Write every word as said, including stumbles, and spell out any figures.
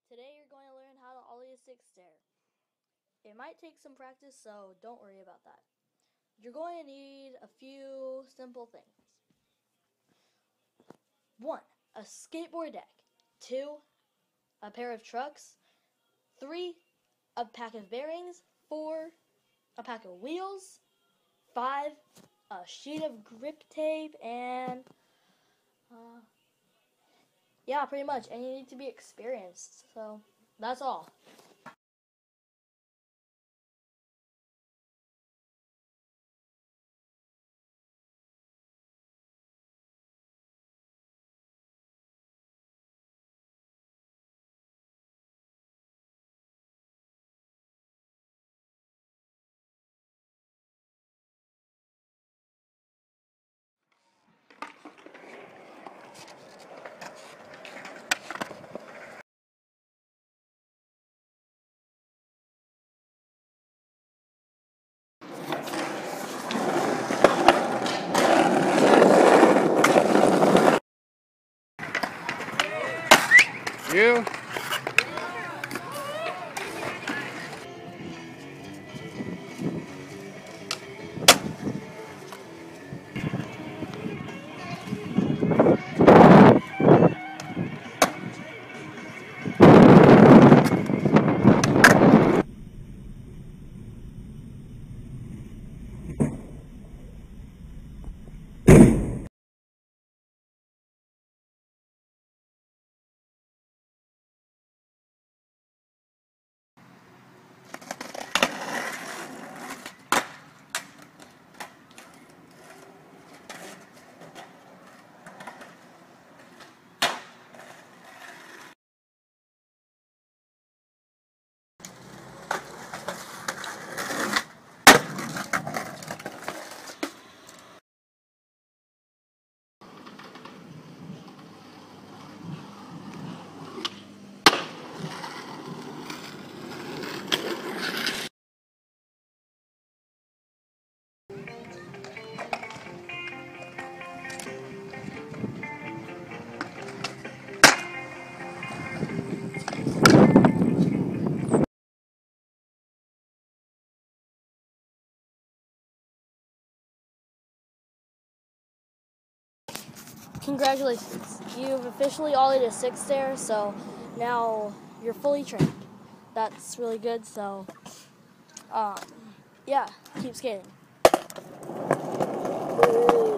Today you're going to learn how to ollie a six stair. It might take some practice, so don't worry about that. You're going to need a few simple things. One, a skateboard deck. Two, a pair of trucks. Three, a pack of bearings. Four, a pack of wheels. Five, a sheet of grip tape, and uh, yeah, pretty much. And you need to be experienced. So that's all. You? Congratulations, you've officially ollied a six stair, so now you're fully trained. That's really good, so um, yeah, keep skating.